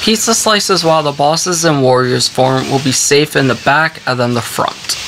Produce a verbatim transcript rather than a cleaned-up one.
Pizza slices while the bosses in warriors form will be safe in the back and then the front.